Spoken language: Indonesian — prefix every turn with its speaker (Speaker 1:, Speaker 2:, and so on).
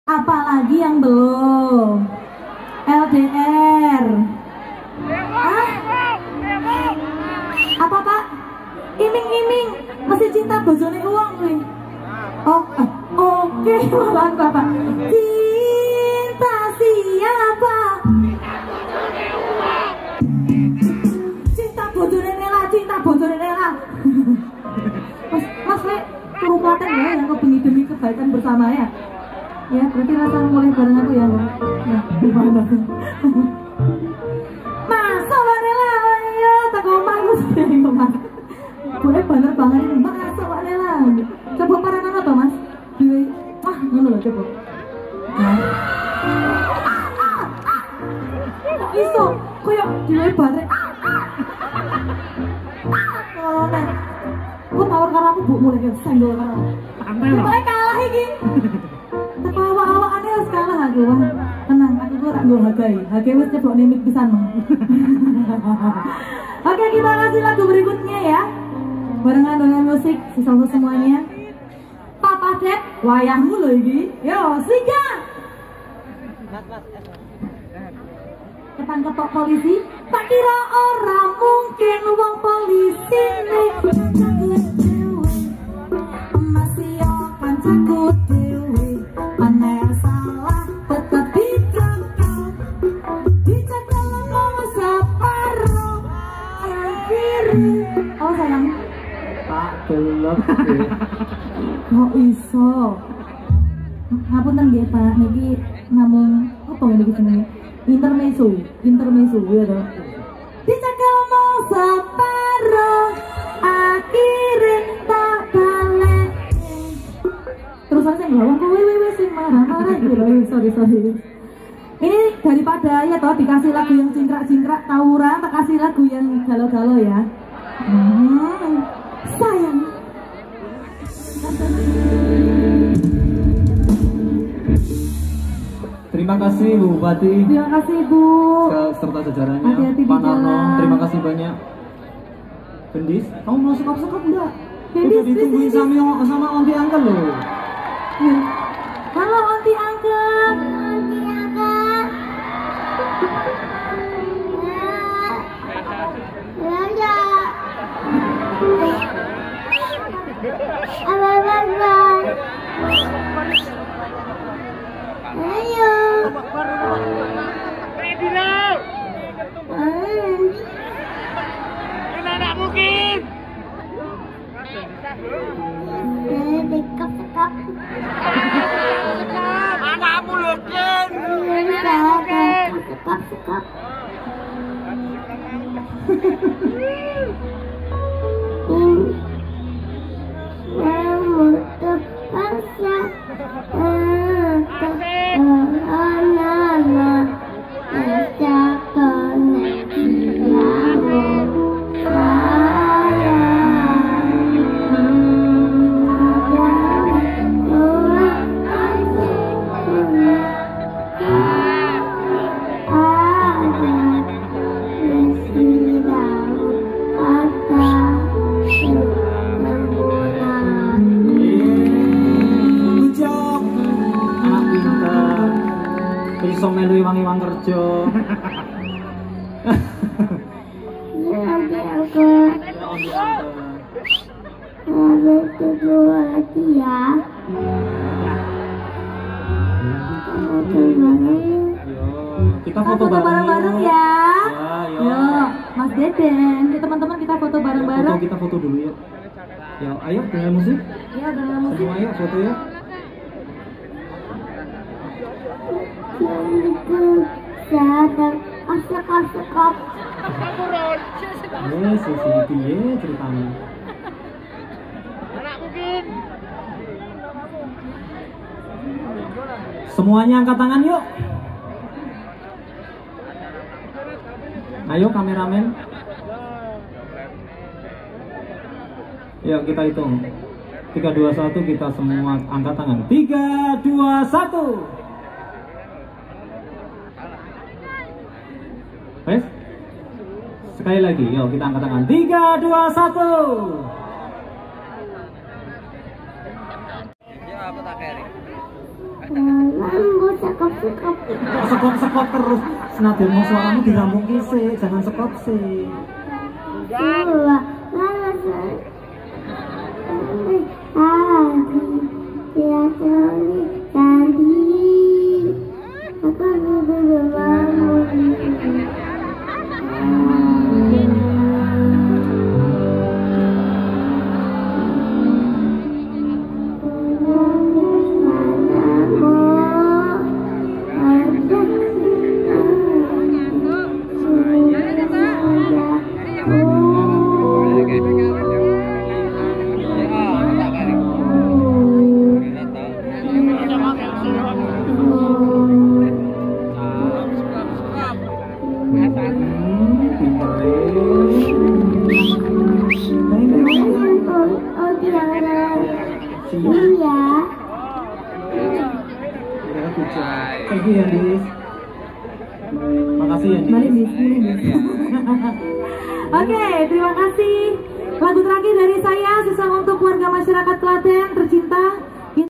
Speaker 1: Apalagi yang belum? LDR. Ah? Apa Pak? Iming-iming masih cinta bojone uang nih. Oh, oke, mantap Pak. Cinta siapa? Cinta bojone Nela, cinta bojone Nela. Mas, turu Klaten ya, yang demi kebaikan bersama ya. Ya, berarti rasa mulai bareng aku ya. Ya, gimana? Masa Mbak Nela, ya tak omah terus ngomong. Boleh bener banget ini, masa Mbak Nela. Coba paranan apa Mas? Ngono lho coba. Kok iso? Kayak dilebare. Oh, nek. Aku tawar karo aku mbok mulai senggol karo. Sampai kalah iki. Teko awak-awakane wis kalah aku. Tenang, aku kok ora nggo hagai. Hagai wis ceblok nimit pisan. Oke, kita kasih lagu berikutnya ya. Barengan dengan musik sisa semuanya. Papa Dep, wayahmu lho iki. Yo, sikat. Ketan ketok polisi, tak kira orang mungkin wong polisi nih. Masih akan takut dewi, aneh salah tetap dicekal. Dicekal mau separuh akhirnya. Oh sayang.
Speaker 2: Tak delok.
Speaker 1: Kok iso? Ngapunten nggih Pak, niki namung apa niki jenenge? Intermezzo ya toh. Dicekal mau separuh akhirnya tak balik. Terus saya ngomong kok wewe sing marah-marah gitu loh. Sorry. Ini daripada ya toh dikasih lagu yang cingkrak-cingkrak tawuran, tak kasih lagu yang galau-galau ya. Sayang.
Speaker 2: Terima kasih Bu Bupati.
Speaker 1: Terima kasih Bu.
Speaker 2: Serta jajarannya.
Speaker 1: Hati-hati di
Speaker 2: Pak Nono,
Speaker 1: jalan.
Speaker 2: terima kasih banyak. Gendis, kamu mau sekap-sekap enggak?
Speaker 1: Gendis,
Speaker 2: udah ditungguin sama Onti Angkel loh.
Speaker 1: Ya. Halo Onti Angkel.
Speaker 3: Ayo. Tidak mungkin. Sekap. Anakmu lokin. Sekap.
Speaker 2: Iso melu iwang-iwang kerja.
Speaker 3: Nanti aku ketemu lagi ya.
Speaker 2: Kita
Speaker 1: foto bareng-bareng ya.
Speaker 2: Ya.
Speaker 1: Mas Deden, teman-teman kita foto bareng-bareng.
Speaker 2: Kita foto dulu ya. Ya, ayo dengan musik.
Speaker 1: Iya, dengan musik.
Speaker 2: Semua ayo foto ya.
Speaker 3: Sadar asap.
Speaker 2: Sisi piye ceritanya. Semuanya angkat tangan yuk. Ayo kameramen. Yuk kita hitung. 3, 2, 1 kita semua angkat tangan. 3, 2, 1. Wes? Sekali lagi, yuk kita angkat tangan. 3, 2, 1.
Speaker 3: Mama Ambo sekop.
Speaker 2: Sekop terus. Senajan mau suaramu dirambung kisih, jangan sekop sih.
Speaker 3: Dua, lalas. Tadi, aku belum bangun.
Speaker 2: Thank you ya, Dis. Makasih ya, Dis.
Speaker 1: Mari Dis. Oke, terima kasih. Lagu terakhir dari saya, sesama untuk warga masyarakat Klaten.